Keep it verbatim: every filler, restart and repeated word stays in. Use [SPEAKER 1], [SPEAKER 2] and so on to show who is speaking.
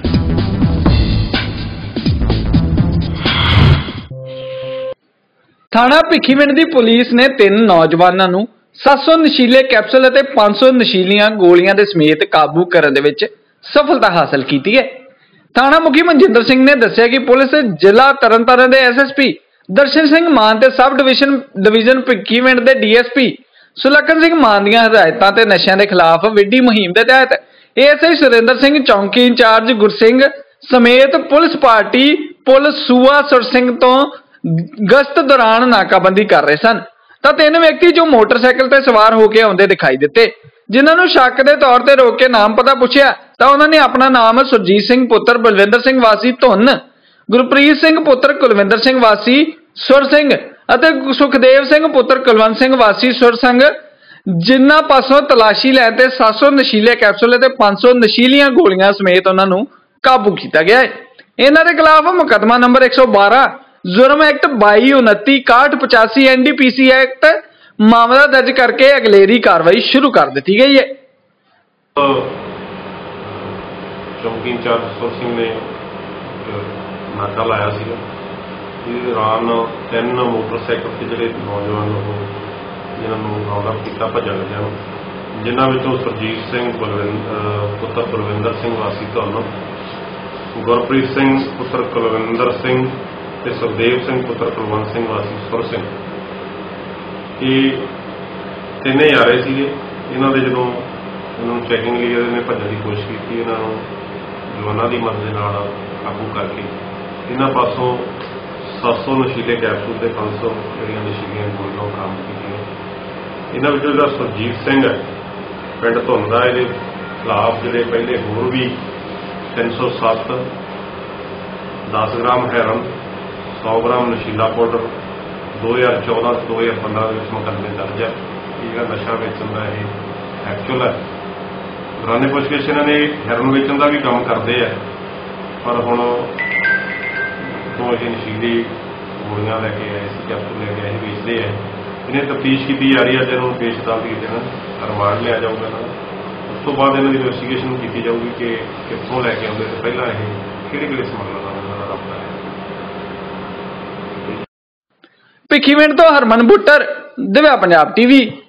[SPEAKER 1] थाना भिखीविंड दी पुलिस ने तीन नौजवानों नूं सत्त सौ नशीले कैप्सूल और पांच सौ नशीलियां गोलियां दे समेत काबू करने दे विच सफलता हासिल की है। थाना मुखी मनजिंदर सिंह ने दस्सिया कि पुलिस जिला तरनतारण के S S P Darshan Singh Mann ते सब डिवीजन डिवीजन भिखीविंड के D S P Sulakhan Singh Mann दी हदायतां ते नशियां दे खिलाफ विड्डी मुहिम के तहत A S I Surinder Singh चौंकी इंचार्ज गुरसिंह समेत पुलिस पार्टी पुलिस सूआ सुरसिंह तो गश्त दौरान नाकाबंदी कर रहे सन तो तीन व्यक्ति जो मोटरसाइकिल पर सवार होकर आउंदे दिखाई दिते, जिन्होंने शक के तौर पर रोक के नाम पता पूछया तो उन्होंने अपना नाम सुरजीत सिंह पुत्र बलविंदर सिंह वासी धुन, गुरप्रीत सिंह पुत्र कुलविंदर सिंह वासी सुर सिंह अते सुखदेव सिंह पुत्र कुलवंत सिंह वासी सुर सिंह जिन्हां पासों तलाशी लैण ते सत्त सौ नशीले कैप्सूल ते पांच सौ नशीलियां गोलियां समेत उन्होंने काबू किया गया है। इन्हां दे खिलाफ मुकदमा नंबर एक सौ बारह जुर्म एक्ट बाई उनती इकाहठ पचासी N D P C act मामला दर्ज करके अगलेरी कार्रवाई शुरू कर दी गई है।
[SPEAKER 2] चौकी इंचार्ज सुर सिंह ने नाका लाया सी दौरान तीन मोटरसाइकिल से जोड़े नौजवान जिन्होंने राउंडअप किया भजन लग्या, जिन्होंने सुरजीत सिंह पुत्र बलविंदर सिंह वासी धुन, गुरप्रीत सिंह पुत्र कुलविंदर सिंह ते सुखदेव सिंह पुत्र कुलवंत सिंह वासी सुर सिंह, ये तीन आ रहे थे। इन्हों के जो इन्होंने चैकिंग लिए इन्हें भजन की कोशिश की, इन्हों जवानों की मदद के नाल काबू करके इन्हों पासों सत्त सौ नशीले कैप्सूल से पांच सौ जो नशीलियां गोलियां बरामद की। इन्होंने जो सुरजीत सिंह है पिंड धुन का, ये खिलाफ जोड़े पहले होर भी तीन सौ सत्त दस ग्राम हैरन सौ ग्राम नशीला पाउडर दो हज़ार चौदह दो हज़ार पंद्रह मुकदमे दर्ज है। ये नशा वेचन का यह एक्चुअल है। दौरान पुछगिछ इन्होंने हैरन वेचन का भी काम करते हैं, पर हुण तो ये नशीली गोलियां लैके आए सी, कैप्सूल लैके आए बेचते हैं। इन्हें तफ्तीश की जा रही है, इन्होंने पेश तफ्तीश देना रिमांड लिया जाऊगा। उस तो बाद इन्होंने इन्वेस्टिगेशन की जाऊगी कि कितों लैके आते तो पहला ये किहड़े किहड़े समगलर नाल रबता है।
[SPEAKER 1] भिखीविंड तो हरमन बुट्टर, दिव्या पंजाब टीवी।